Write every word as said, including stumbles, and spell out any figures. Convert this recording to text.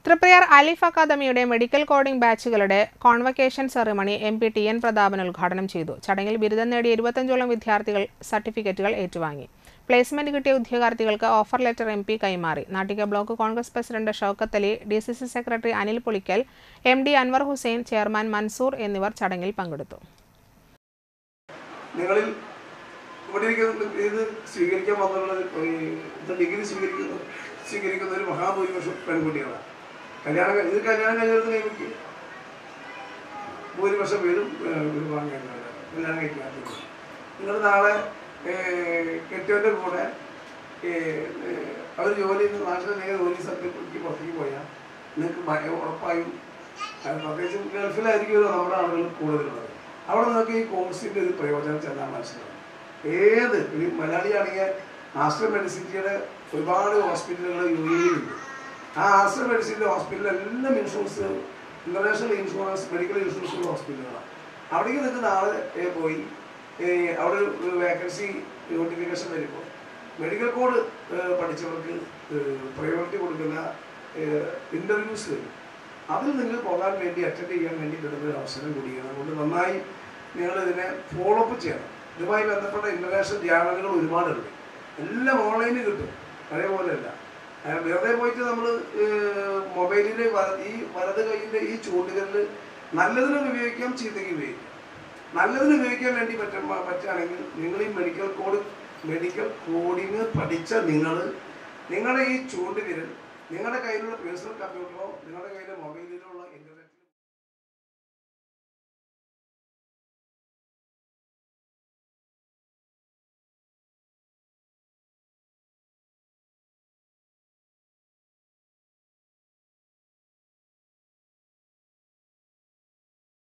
തൃപ്രയാർ അലിഫ് അക്കാദമിയുടെ medical coding ബാച്ചുകളുടെ convocation ceremony M P T N Prathapan ഉദ്ഘാടനം ചെയ്തു. ചടങ്ങിൽ ബിരുദം നേടിയ ഇരുപത്തഞ്ചോളം വിദ്യാർത്ഥികൾ സർട്ടിഫിക്കറ്റുകൾ ഏറ്റുവാങ്ങി. പ്ലേസ്മെന്റ് കിട്ടിയ ഉദ്യോഗാർത്ഥികൾക്ക് ഓഫർ ലെറ്റർ എം പി കൈമാറി. Nattika block Congress president Shoukath Ali, D C C secretary Anil Pulikkal, M D Anwar Hussain, chairman Mansoor എന്നിവർ ചടങ്ങിൽ പങ്കെടുത്തു. നിങ്ങളിൽ ഇവിടെ ഇത് സ്വീകരിക്കാൻ വന്നുള്ളത് ഡിഗ്രി സ്വീകരിക്കുന്ന സ്വീകരിക്കുന്ന ഒരു മഹാഭൂരിപക്ഷം പെൺകുട്ടികളാണ്. കല്യാണം ഇത് കല്യാണം കഴിഞ്ഞിടത്ത് നിയമിക്കുക ഭൂരിപക്ഷം പേരും വാങ്ങാൻ കല്യാണം കഴിക്കാത്ത നിങ്ങൾ നാളെ കെട്ടിയവൻ്റെ കൂടെ അവർ ജോലി നാട്ടിലെ നിങ്ങൾ ജോലി സ്ഥലത്തേക്ക് പുറത്തേക്ക് പോയാൽ നിങ്ങൾക്ക് ഉറപ്പായും പ്രത്യേകിച്ച് ഗൾഫിലായിരിക്കുമല്ലോ നമ്മുടെ ആളുകൾ കൂടുതലുള്ളത്. അവിടെ നിങ്ങൾക്ക് ഈ കോഴ്സിൻ്റെ ഒരു പ്രയോജനം ചെന്നാൽ മനസ്സിലാവും. ഏത് ഒരു മലയാളിയാണെങ്കിൽ ആസ്ട്രൽ മെഡിസിറ്റിയുടെ ഒരുപാട് ഹോസ്പിറ്റലുകൾ യു എയിലുണ്ട്. ആ ആസ്ട്രൽ മെഡിസിൻ്റെ ഹോസ്പിറ്റലെല്ലാം insurance international insurance medical insurance ഹോസ്പിറ്റലുകളാണ്. അവിടേക്ക് നിങ്ങൾക്ക് നാളെ പോയി അവിടെ ഒരു വേക്കൻസി നോട്ടിഫിക്കേഷൻ വരുമ്പോൾ മെഡിക്കൽ കോഡ് പഠിച്ചവർക്ക് പ്രയോറിറ്റി കൊടുക്കുന്ന ഇൻ്റർവ്യൂസ് വരും. അതിൽ നിങ്ങൾ പോകാൻ വേണ്ടി അറ്റൻഡ് ചെയ്യാൻ വേണ്ടി കിട്ടുന്ന ഒരു അവസരം കൂടിയാണ്. അതുകൊണ്ട് നന്നായി നിങ്ങൾ ഇതിനെ ഫോളോ അപ്പ് ചെയ്യണം. ഇതുമായി ബന്ധപ്പെട്ട ഇൻ്റർനാഷണൽ ജേണലുകൾ ഒരുപാടുണ്ട്. എല്ലാം ഓൺലൈനിൽ കിട്ടും. അതേപോലെയല്ല വെറുതെ പോയിട്ട് നമ്മൾ മൊബൈലിൽ ഈ വലത് കൈയിൻ്റെ ഈ ചൂണ്ടുകളിൽ നല്ലതിന് ഉപയോഗിക്കാം, ചീത്തയ്ക്ക് ഉപയോഗിക്കാം. നല്ലതിന് ഉപയോഗിക്കാൻ വേണ്ടി പറ്റ പറ്റുകയാണെങ്കിൽ നിങ്ങൾ ഈ മെഡിക്കൽ കോഡ് മെഡിക്കൽ കോഡിങ് പഠിച്ച നിങ്ങൾ നിങ്ങളുടെ ഈ ചൂണ്ടുവിരൽ നിങ്ങളുടെ കയ്യിലുള്ള പേഴ്സണൽ കമ്പ്യൂട്ടറോ നിങ്ങളുടെ കയ്യിലെ മൊബൈലിലോ ഉള്ള ഇൻ്റർനെറ്റിലോ